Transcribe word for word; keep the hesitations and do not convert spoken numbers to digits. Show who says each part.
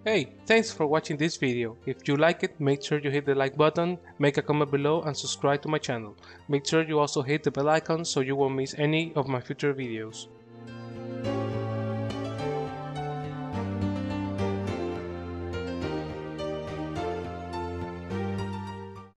Speaker 1: Hey, thanks for watching this video. If you like it, make sure you hit the like button, make a comment below and subscribe to my channel. Make sure you also hit the bell icon so you won't miss any of my future videos.